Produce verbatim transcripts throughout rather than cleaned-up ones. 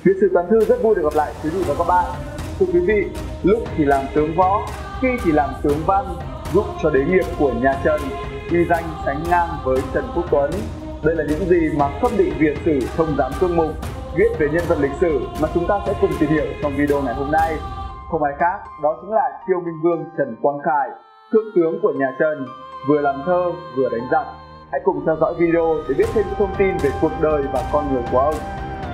Viết Sử Toàn Thư rất vui được gặp lại quý vị và các bạn. Thưa quý vị, lúc thì làm tướng võ, khi thì làm tướng văn, giúp cho đế nghiệp của nhà Trần ghi danh sánh ngang với Trần Quốc Tuấn. Đây là những gì mà Khâm định Việt Sử Thông Giám Cương Mục viết về nhân vật lịch sử mà chúng ta sẽ cùng tìm hiểu trong video ngày hôm nay. Không ai khác, đó chính là Chiêu Minh Vương Trần Quang Khải, thượng tướng của nhà Trần, vừa làm thơ vừa đánh giặc. Hãy cùng theo dõi video để biết thêm những thông tin về cuộc đời và con người của ông.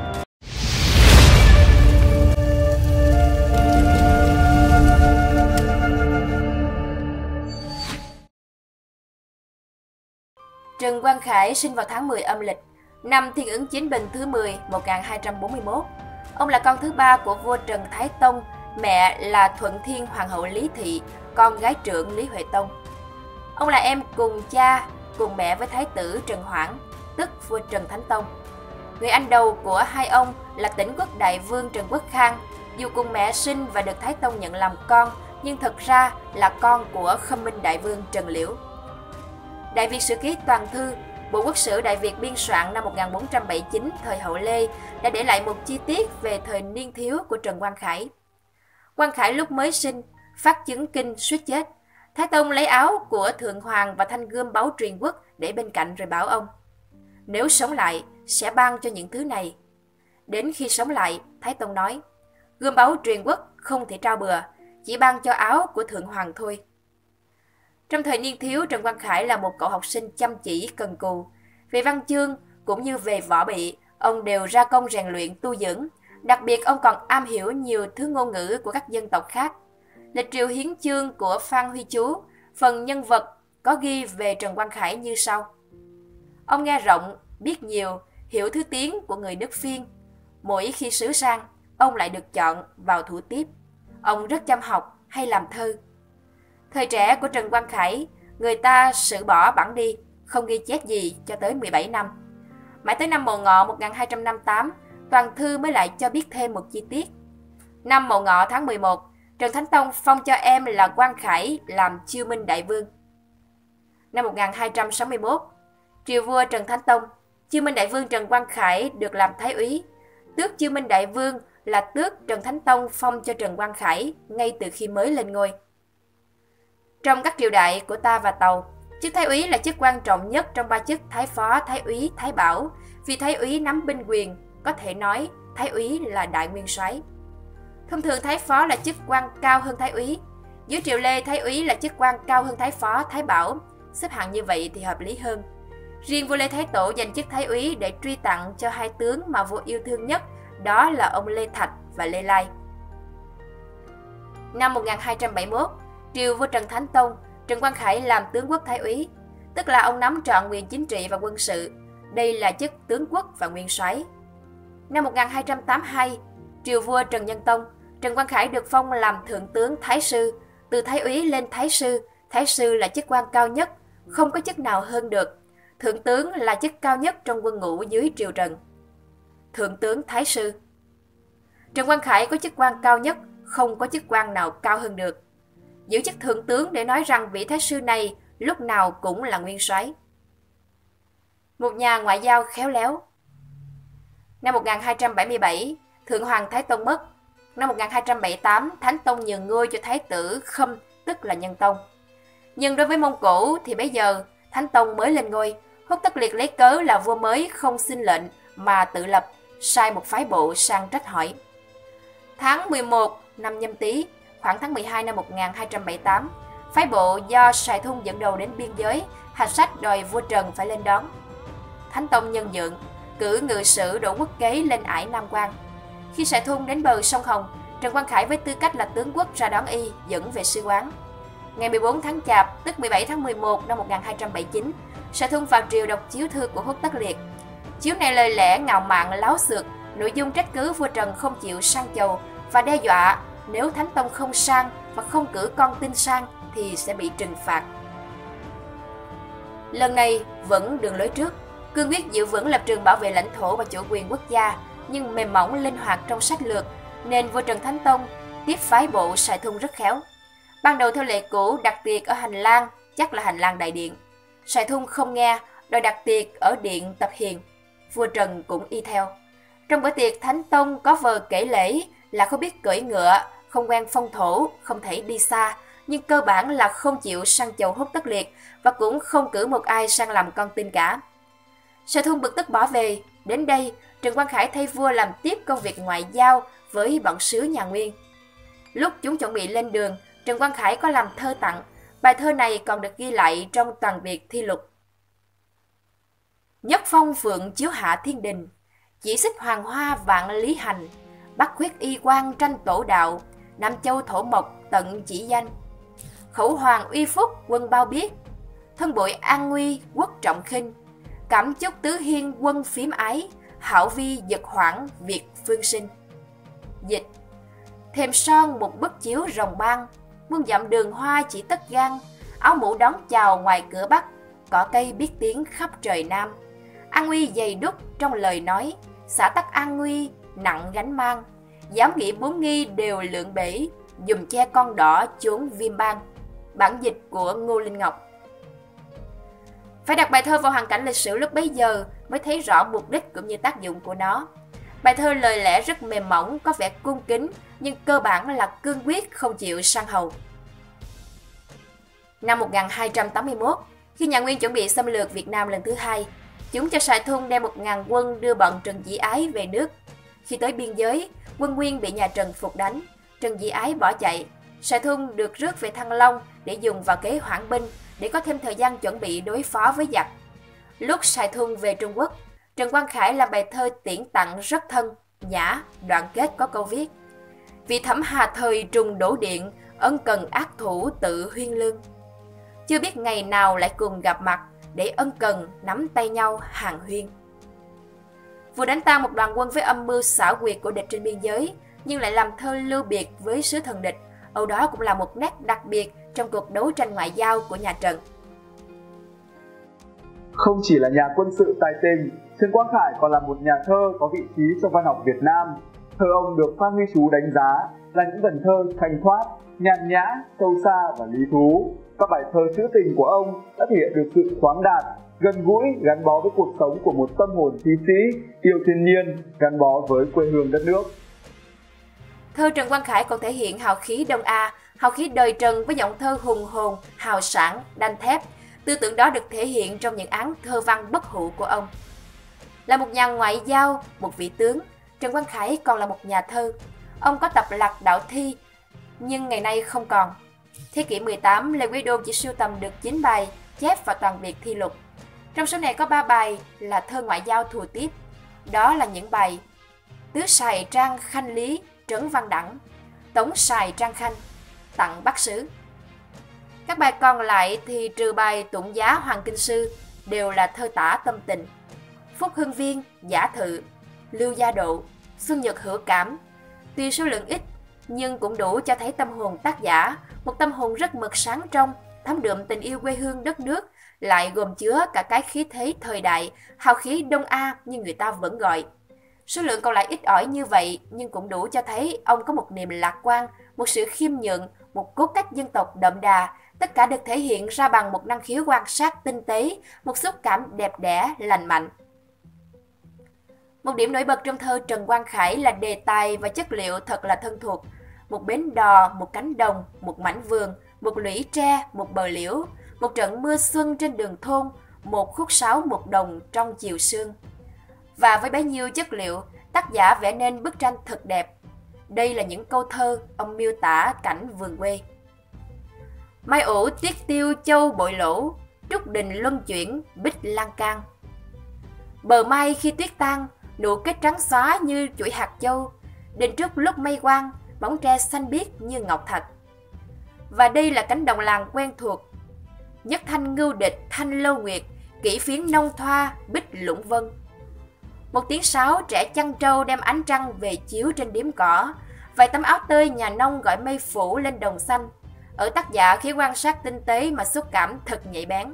Trần Quang Khải sinh vào tháng mười âm lịch, năm Thiên Ứng Chính Bình thứ mười, một nghìn hai trăm bốn mươi mốt. Ông là con thứ ba của vua Trần Thái Tông, mẹ là Thuận Thiên Hoàng hậu Lý Thị, con gái trưởng Lý Huệ Tông. Ông là em cùng cha, cùng mẹ với Thái tử Trần Hoảng, tức vua Trần Thánh Tông. Người anh đầu của hai ông là Tĩnh Quốc Đại Vương Trần Quốc Khang, dù cùng mẹ sinh và được Thái Tông nhận làm con, nhưng thật ra là con của Khâm Minh Đại Vương Trần Liễu. Đại Việt Sử Ký Toàn Thư, Bộ Quốc sử Đại Việt biên soạn năm một nghìn bốn trăm bảy mươi chín thời Hậu Lê đã để lại một chi tiết về thời niên thiếu của Trần Quang Khải. Quang Khải lúc mới sinh, phát chứng kinh suýt chết. Thái Tông lấy áo của Thượng Hoàng và thanh gươm báu truyền quốc để bên cạnh rồi bảo ông: nếu sống lại, sẽ ban cho những thứ này. Đến khi sống lại, Thái Tông nói: gươm báu truyền quốc không thể trao bừa, chỉ ban cho áo của Thượng Hoàng thôi. Trong thời niên thiếu, Trần Quang Khải là một cậu học sinh chăm chỉ, cần cù. Về văn chương cũng như về võ bị, ông đều ra công rèn luyện tu dưỡng. Đặc biệt, ông còn am hiểu nhiều thứ ngôn ngữ của các dân tộc khác. Lịch Triều Hiến Chương của Phan Huy Chú, phần nhân vật có ghi về Trần Quang Khải như sau: ông nghe rộng, biết nhiều, hiểu thứ tiếng của người nước Phiên. Mỗi khi sứ sang, ông lại được chọn vào thủ tiếp. Ông rất chăm học, hay làm thơ. Thời trẻ của Trần Quang Khải, người ta xử bỏ bẵng đi, không ghi chép gì cho tới mười bảy năm. Mãi tới năm Mậu Ngọ một nghìn hai trăm năm mươi tám, Toàn Thư mới lại cho biết thêm một chi tiết. Năm Mậu Ngọ tháng mười một, Trần Thánh Tông phong cho em là Quang Khải làm Chiêu Minh Đại Vương. Năm một nghìn hai trăm sáu mươi mốt, triều vua Trần Thánh Tông, Chiêu Minh Đại Vương Trần Quang Khải được làm Thái úy. Tước Chiêu Minh Đại Vương là tước Trần Thánh Tông phong cho Trần Quang Khải ngay từ khi mới lên ngôi. Trong các triều đại của ta và Tàu, chức Thái úy là chức quan trọng nhất trong ba chức Thái Phó, Thái úy, Thái Bảo. Vì Thái úy nắm binh quyền, có thể nói Thái úy là đại nguyên soái. Thông thường Thái Phó là chức quan cao hơn Thái úy. Dưới triều Lê, Thái úy là chức quan cao hơn Thái Phó, Thái Bảo. Xếp hạng như vậy thì hợp lý hơn. Riêng vua Lê Thái Tổ dành chức Thái úy để truy tặng cho hai tướng mà vua yêu thương nhất, đó là ông Lê Thạch và Lê Lai. Năm một nghìn hai trăm bảy mươi mốt, triều vua Trần Thánh Tông, Trần Quang Khải làm tướng quốc Thái úy, tức là ông nắm trọn quyền chính trị và quân sự. Đây là chức tướng quốc và nguyên soái. Năm một nghìn hai trăm tám mươi hai, triều vua Trần Nhân Tông, Trần Quang Khải được phong làm thượng tướng Thái sư. Từ Thái úy lên Thái sư, Thái sư là chức quan cao nhất, không có chức nào hơn được. Thượng tướng là chức cao nhất trong quân ngũ dưới triều Trần. Thượng tướng Thái sư. Trần Quang Khải có chức quan cao nhất, không có chức quan nào cao hơn được. Giữ chức thượng tướng để nói rằng vị Thái sư này lúc nào cũng là nguyên soái. Một nhà ngoại giao khéo léo. Năm một nghìn hai trăm bảy mươi bảy, Thượng Hoàng Thái Tông mất. Năm một nghìn hai trăm bảy mươi tám, Thánh Tông nhường ngôi cho Thái tử Khâm, tức là Nhân Tông. Nhưng đối với Mông Cổ thì bây giờ Thánh Tông mới lên ngôi, Hốt Tất Liệt lấy cớ là vua mới không xin lệnh mà tự lập, sai một phái bộ sang trách hỏi. Tháng mười một năm Nhâm Tý, khoảng tháng mười hai năm một nghìn hai trăm bảy mươi tám, phái bộ do Sài Thung dẫn đầu đến biên giới, hạch sách đòi vua Trần phải lên đón. Thánh Tông nhân nhượng, cử ngự sử Đỗ Quốc Kế lên ải Nam Quan. Khi Sài Thung đến bờ sông Hồng, Trần Quang Khải với tư cách là tướng quốc ra đón y, dẫn về sư quán. Ngày mười bốn tháng Chạp, tức mười bảy tháng mười một năm một nghìn hai trăm bảy mươi chín, Sài Thung vào triều đọc chiếu thư của Hốt Tất Liệt. Chiếu này lời lẽ ngạo mạn láo xược, nội dung trách cứ vua Trần không chịu sang chầu và đe dọa nếu Thánh Tông không sang và không cử con tin sang thì sẽ bị trừng phạt. Lần này vẫn đường lối trước, cương quyết giữ vững lập trường bảo vệ lãnh thổ và chủ quyền quốc gia, nhưng mềm mỏng linh hoạt trong sách lược, nên vua Trần Thánh Tông tiếp phái bộ Sài Thung rất khéo. Ban đầu theo lệ cũ đặt tiệc ở hành lang, chắc là hành lang đại điện. Sài Thung không nghe, đòi đặt tiệc ở điện Tập Hiền. Vua Trần cũng y theo. Trong bữa tiệc Thánh Tông có vờ kể lễ là không biết cưỡi ngựa, không quen phong thổ, không thể đi xa, nhưng cơ bản là không chịu săn chầu hút tất liệt và cũng không cử một ai sang làm con tin cả. Sở Thung bực tức bỏ về. Đến đây, Trần Quang Khải thay vua làm tiếp công việc ngoại giao với bọn sứ nhà Nguyên. Lúc chúng chuẩn bị lên đường, Trần Quang Khải có làm thơ tặng. Bài thơ này còn được ghi lại trong Toàn Việt Thi Lục. Nhất phong phượng chiếu hạ thiên đình, chỉ xích hoàng hoa vạn lý hành, bắc khuyết y quan tranh tổ đạo, nam châu thổ mộc tận chỉ danh. Khẩu hoàng uy phúc quân bao biết, thân bội an nguy quốc trọng khinh, cảm chúc tứ hiên quân phím ái, hảo vi giật hoảng việt phương sinh. Dịch: thềm son một bức chiếu rồng ban, muôn dặm đường hoa chỉ tất gan, áo mũ đón chào ngoài cửa bắc, cỏ cây biết tiếng khắp trời nam. An nguy dày đúc trong lời nói, xã tắc an nguy nặng gánh mang, dám nghĩ bốn nghi đều lượng bể, dùm che con đỏ chốn viêm bang. Bản dịch của Ngô Linh Ngọc. Phải đặt bài thơ vào hoàn cảnh lịch sử lúc bấy giờ mới thấy rõ mục đích cũng như tác dụng của nó. Bài thơ lời lẽ rất mềm mỏng, có vẻ cung kính, nhưng cơ bản là cương quyết không chịu sang hầu. Năm một nghìn hai trăm tám mươi mốt, khi nhà Nguyên chuẩn bị xâm lược Việt Nam lần thứ hai, chúng cho Sài Thung đem một ngàn quân đưa bọn Trần Dĩ Ái về nước. Khi tới biên giới, quân Nguyên bị nhà Trần phục đánh, Trần Dĩ Ái bỏ chạy. Sài Thung được rước về Thăng Long để dùng vào kế hoãn binh, để có thêm thời gian chuẩn bị đối phó với giặc. Lúc Sài Thung về Trung Quốc, Trần Quang Khải làm bài thơ tiễn tặng rất thân, nhã, đoạn kết có câu viết: vì thẩm hà thời trùng đổ điện, ân cần ác thủ tự huyên lương. Chưa biết ngày nào lại cùng gặp mặt, để ân cần nắm tay nhau hàng huyên. Vừa đánh tan một đoàn quân với âm mưu xảo quyệt của địch trên biên giới, nhưng lại làm thơ lưu biệt với sứ thần địch. Âu đó cũng là một nét đặc biệt trong cuộc đấu tranh ngoại giao của nhà Trần. Không chỉ là nhà quân sự tài tình, Trần Quang Khải còn là một nhà thơ có vị trí trong văn học Việt Nam. Thơ ông được Phan Huy Chú đánh giá là những vần thơ thanh thoát, nhàn nhã, sâu xa và lý thú. Các bài thơ trữ tình của ông đã thể hiện được sự khoáng đạt, gần gũi, gắn bó với cuộc sống của một tâm hồn thi sĩ, yêu thiên nhiên, gắn bó với quê hương đất nước. Thơ Trần Quang Khải còn thể hiện hào khí Đông A, hào khí đời Trần với giọng thơ hùng hồn, hào sảng, đanh thép. Tư tưởng đó được thể hiện trong những án thơ văn bất hủ của ông. Là một nhà ngoại giao, một vị tướng, Trần Quang Khải còn là một nhà thơ. Ông có tập lạc đạo thi, nhưng ngày nay không còn. Thế kỷ mười tám, Lê Quý Đôn chỉ sưu tầm được chín bài chép vào Toàn Việt Thi Lục. Trong số này có ba bài là thơ ngoại giao thù tiếp. Đó là những bài Tứ Sài Trang Khanh Lý, Trấn Văn Đẳng, Tống Sài Trang Khanh, Tặng Bắc Sứ. Các bài còn lại thì trừ bài Tụng Giá Hoàng Kinh Sư đều là thơ tả tâm tình. Phúc Hưng Viên, Giả Thự, Lưu Gia Độ, Xuân Nhật Hữu Cảm. Tuy số lượng ít nhưng cũng đủ cho thấy tâm hồn tác giả, một tâm hồn rất mực sáng trong, thấm đượm tình yêu quê hương đất nước, lại gồm chứa cả cái khí thế thời đại, hào khí Đông A như người ta vẫn gọi. Số lượng còn lại ít ỏi như vậy nhưng cũng đủ cho thấy ông có một niềm lạc quan, một sự khiêm nhượng, một cốt cách dân tộc đậm đà, tất cả được thể hiện ra bằng một năng khiếu quan sát tinh tế, một xúc cảm đẹp đẽ, lành mạnh. Một điểm nổi bật trong thơ Trần Quang Khải là đề tài và chất liệu thật là thân thuộc. Một bến đò, một cánh đồng, một mảnh vườn, một lũy tre, một bờ liễu, một trận mưa xuân trên đường thôn, một khúc sáo một đồng trong chiều sương. Và với bấy nhiêu chất liệu, tác giả vẽ nên bức tranh thật đẹp. Đây là những câu thơ ông miêu tả cảnh vườn quê. Mai ủ tiết tiêu châu bội lỗ, trúc đình luân chuyển bích lan can. Bờ mai khi tuyết tan, nụ kết trắng xóa như chuỗi hạt châu. Đình trúc lúc mây quang, bóng tre xanh biếc như ngọc thạch. Và đây là cánh đồng làng quen thuộc. Nhất thanh ngưu địch thanh lâu nguyệt, kỷ phiến nông thoa bích lũng vân. Một tiếng sáo trẻ chăn trâu đem ánh trăng về chiếu trên điếm cỏ. Vài tấm áo tơi nhà nông gọi mây phủ lên đồng xanh. Ở tác giả khi quan sát tinh tế mà xúc cảm thật nhạy bén.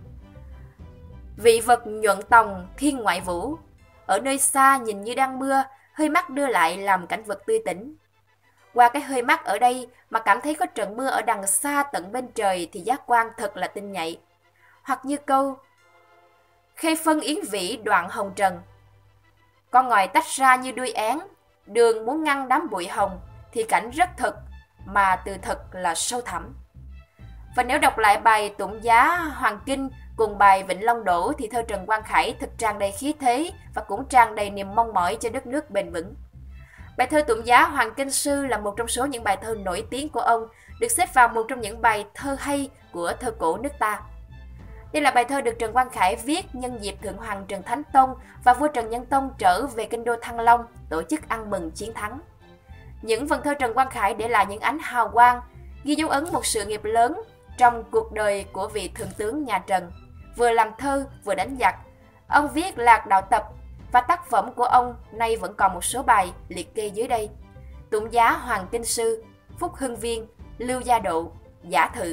Vị vật nhuận tòng thiên ngoại vũ, ở nơi xa nhìn như đang mưa, hơi mắt đưa lại làm cảnh vật tươi tỉnh. Qua cái hơi mắt ở đây mà cảm thấy có trận mưa ở đằng xa tận bên trời thì giác quan thật là tinh nhạy. Hoặc như câu Khê phân yến vĩ đoạn hồng trần, Con ngòi tách ra như đuôi én, đường muốn ngăn đám bụi hồng thì cảnh rất thực, mà từ thực là sâu thẳm. Và nếu đọc lại bài Tụng Giá Hoàng Kinh cùng bài Vịnh Long Đổ thì thơ Trần Quang Khải thực tràn đầy khí thế và cũng tràn đầy niềm mong mỏi cho đất nước bền vững. Bài thơ Tụng Giá Hoàng Kinh Sư là một trong số những bài thơ nổi tiếng của ông, được xếp vào một trong những bài thơ hay của thơ cổ nước ta. Đây là bài thơ được Trần Quang Khải viết nhân dịp Thượng Hoàng Trần Thánh Tông và vua Trần Nhân Tông trở về kinh đô Thăng Long tổ chức ăn mừng chiến thắng. Những vần thơ Trần Quang Khải để lại những ánh hào quang, ghi dấu ấn một sự nghiệp lớn trong cuộc đời của vị thượng tướng nhà Trần, vừa làm thơ vừa đánh giặc. Ông viết lạc đạo tập và tác phẩm của ông nay vẫn còn một số bài liệt kê dưới đây: Tụng Giá Hoàng Kinh Sư, Phúc Hưng Viên, Lưu Gia Độ, Giả Thự.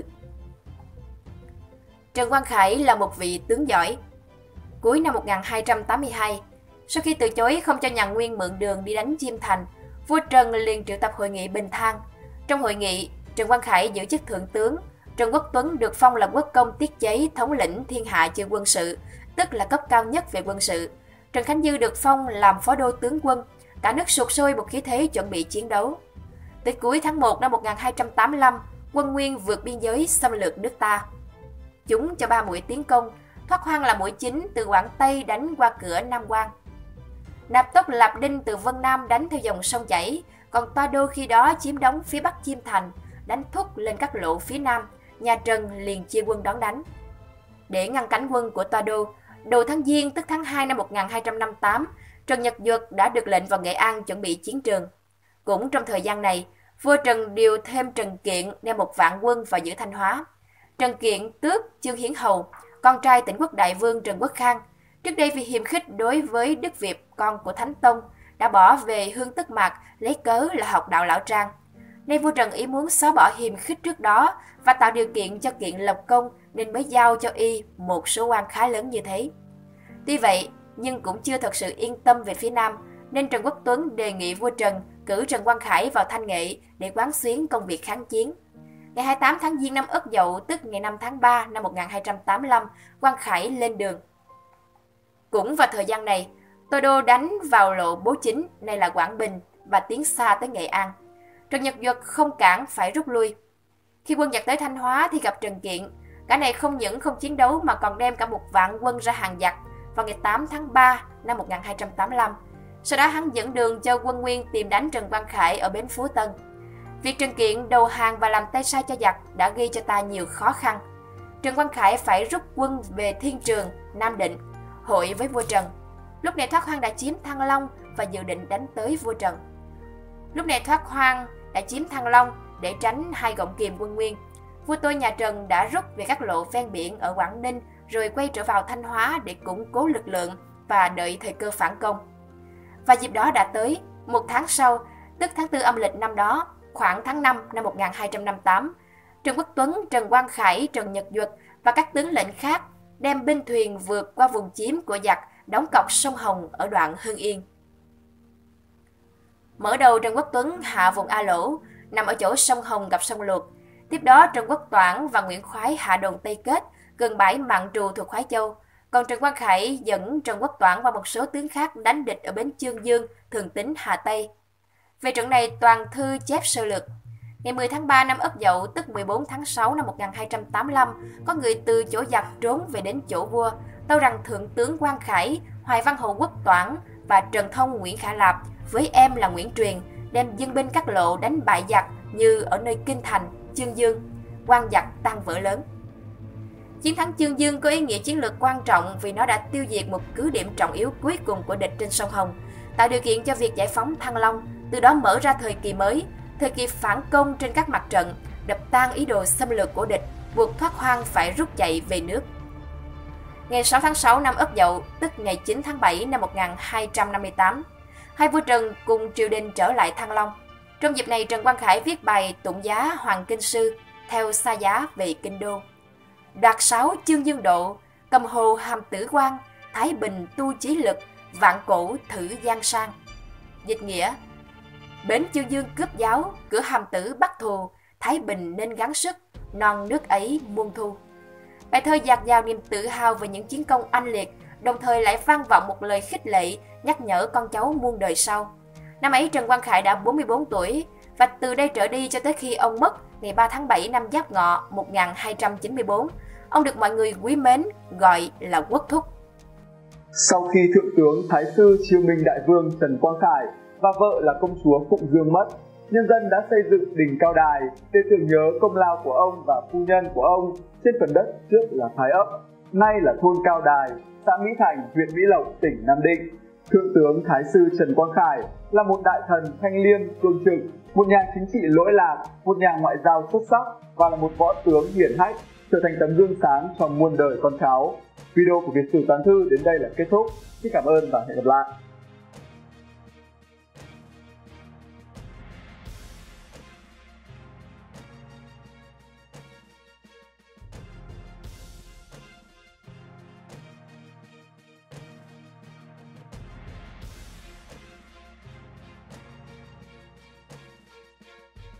Trần Quang Khải là một vị tướng giỏi. Cuối năm một nghìn hai trăm tám mươi hai, sau khi từ chối không cho nhà Nguyên mượn đường đi đánh Chiêm Thành, vua Trần liền triệu tập hội nghị Bình Thang. Trong hội nghị, Trần Quang Khải giữ chức thượng tướng, Trần Quốc Tuấn được phong là quốc công tiết chế thống lĩnh thiên hạ chư quân sự, tức là cấp cao nhất về quân sự. Trần Khánh Dư được phong làm phó đô tướng quân, cả nước sục sôi một khí thế chuẩn bị chiến đấu. Tới cuối tháng một năm một nghìn hai trăm tám mươi lăm, quân Nguyên vượt biên giới xâm lược nước ta. Chúng cho ba mũi tiến công, Thoát Hoang là mũi chính từ Quảng Tây đánh qua cửa Nam Quan. Nạp Tốc Lạp Đinh từ Vân Nam đánh theo dòng sông chảy, còn Toa Đô khi đó chiếm đóng phía bắc Chiêm Thành, đánh thúc lên các lộ phía nam. Nhà Trần liền chia quân đón đánh. Để ngăn cánh quân của Toa Đô, đầu tháng Giêng tức tháng hai năm một nghìn hai trăm năm mươi tám, Trần Nhật Duật đã được lệnh vào Nghệ An chuẩn bị chiến trường. Cũng trong thời gian này, vua Trần điều thêm Trần Kiện đem một vạn quân vào giữ Thanh Hóa. Trần Kiện tước Chương Hiến Hầu, con trai Tỉnh Quốc Đại Vương Trần Quốc Khang, trước đây vì hiềm khích đối với Đức Việt, con của Thánh Tông, đã bỏ về Hương Tức Mạc lấy cớ là học đạo Lão Trang. Nay vua Trần ý muốn xóa bỏ hiềm khích trước đó và tạo điều kiện cho Kiện lập công nên mới giao cho y một số quan khá lớn như thế. Tuy vậy, nhưng cũng chưa thật sự yên tâm về phía Nam, nên Trần Quốc Tuấn đề nghị vua Trần cử Trần Quang Khải vào Thanh Nghệ để quán xuyến công việc kháng chiến. Ngày hai mươi tám tháng Giêng năm Ất Dậu, tức ngày năm tháng ba năm một nghìn hai trăm tám mươi lăm, Quang Khải lên đường. Cũng vào thời gian này, Toa Đô đánh vào lộ Bố Chính, nay là Quảng Bình, và tiến xa tới Nghệ An. Trần Nhật Duật không cản phải rút lui. Khi quân giặc tới Thanh Hóa thì gặp Trần Kiện. Cả này không những không chiến đấu mà còn đem cả một vạn quân ra hàng giặc vào ngày tám tháng ba năm một nghìn hai trăm tám mươi lăm. Sau đó hắn dẫn đường cho quân Nguyên tìm đánh Trần Quang Khải ở bến Phú Tân. Việc Trần Kiện đầu hàng và làm tay sai cho giặc đã gây cho ta nhiều khó khăn. Trần Quang Khải phải rút quân về Thiên Trường, Nam Định, hội với vua Trần. Lúc này Thoát Hoang đã chiếm Thăng Long và dự định đánh tới vua Trần. Lúc này Thoát Hoang đã chiếm Thăng Long để tránh hai gọng kìm quân Nguyên. Vua tôi nhà Trần đã rút về các lộ ven biển ở Quảng Ninh rồi quay trở vào Thanh Hóa để củng cố lực lượng và đợi thời cơ phản công. Và dịp đó đã tới, một tháng sau, tức tháng tư âm lịch năm đó, khoảng tháng năm năm một nghìn hai trăm năm mươi tám, Trần Quốc Tuấn, Trần Quang Khải, Trần Nhật Duật và các tướng lệnh khác đem binh thuyền vượt qua vùng chiếm của giặc đóng cọc sông Hồng ở đoạn Hưng Yên. Mở đầu Trần Quốc Tuấn hạ vùng A Lỗ, nằm ở chỗ sông Hồng gặp sông Luộc. Tiếp đó Trần Quốc Toản và Nguyễn Khoái hạ đồn Tây Kết, gần bãi Mạn Trù thuộc Khoái Châu. Còn Trần Quang Khải dẫn Trần Quốc Toản và một số tướng khác đánh địch ở bến Chương Dương, Thường Tín, Hà Tây. Về trận này toàn thư chép sơ lược. Ngày mười tháng ba năm Ất Dậu, tức mười bốn tháng sáu năm một nghìn hai trăm tám mươi lăm, có người từ chỗ giặc trốn về đến chỗ vua, tâu rằng Thượng tướng Quang Khải, Hoài Văn Hậu Quốc Toản và Trần Thông Nguyễn Khả Lạp với em là Nguyễn Truyền đem dân binh các lộ đánh bại giặc như ở nơi Kinh Thành, Chương Dương, quan giặc tan vỡ lớn. Chiến thắng Chương Dương có ý nghĩa chiến lược quan trọng vì nó đã tiêu diệt một cứ điểm trọng yếu cuối cùng của địch trên sông Hồng, tạo điều kiện cho việc giải phóng Thăng Long, từ đó mở ra thời kỳ mới, thời kỳ phản công trên các mặt trận, đập tan ý đồ xâm lược của địch, buộc Thoát Hoang phải rút chạy về nước. Ngày sáu tháng sáu năm Ất Dậu, tức ngày chín tháng bảy năm một nghìn hai trăm năm mươi tám, hai vua Trần cùng triều đình trở lại Thăng Long. Trong dịp này, Trần Quang Khải viết bài Tụng Giá Hoàng Kinh Sư, theo xa giá về Kinh Đô. Đoạt sáu Chương Dương Độ, cầm hồ hàm tử quan, Thái Bình tu chí lực, vạn cổ thử giang sang. Dịch nghĩa: bến Chương Dương cướp giáo, cửa hàm tử bắt thù, Thái Bình nên gắng sức, non nước ấy muôn thu. Bài thơ dạt dào niềm tự hào về những chiến công oanh liệt, đồng thời lại vang vọng một lời khích lệ nhắc nhở con cháu muôn đời sau. Năm ấy Trần Quang Khải đã bốn mươi bốn tuổi và từ đây trở đi cho tới khi ông mất ngày ba tháng bảy năm Giáp Ngọ một nghìn hai trăm chín mươi tư, ông được mọi người quý mến gọi là Quốc Thúc. Sau khi Thượng tướng Thái sư Triều Minh Đại Vương Trần Quang Khải và vợ là công chúa Phụng Dương mất, nhân dân đã xây dựng đình Cao Đài để tưởng nhớ công lao của ông và phu nhân của ông trên phần đất trước là Thái Ấp, nay là thôn Cao Đài, xã Mỹ Thành, huyện Mỹ Lộc, tỉnh Nam Định. Thượng tướng Thái sư Trần Quang Khải là một đại thần thanh liêm cương trực, một nhà chính trị lỗi lạc, một nhà ngoại giao xuất sắc và là một võ tướng hiển hách, trở thành tấm gương sáng cho muôn đời con cháu. Video của Việt Sử Toàn Thư đến đây là kết thúc. Xin cảm ơn và hẹn gặp lại.